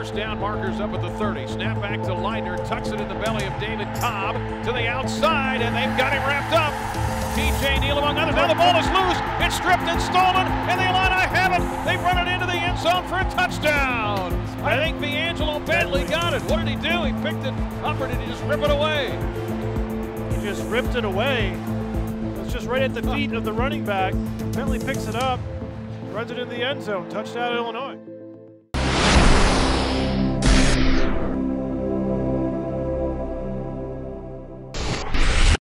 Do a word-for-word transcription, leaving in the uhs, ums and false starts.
First down markers up at the thirty. Snap back to Leitner, tucks it in the belly of David Cobb to the outside, and they've got him wrapped up. T J Neal among others. Now the ball is loose. It's stripped and stolen, and the Illini have it. They've run it into the end zone for a touchdown. I think D'Angelo Bentley got it. What did he do? He picked it up, or did he just rip it away? He just ripped it away. It was just right at the feet of the running back. Bentley picks it up, runs it in the end zone. Touchdown, Illinois.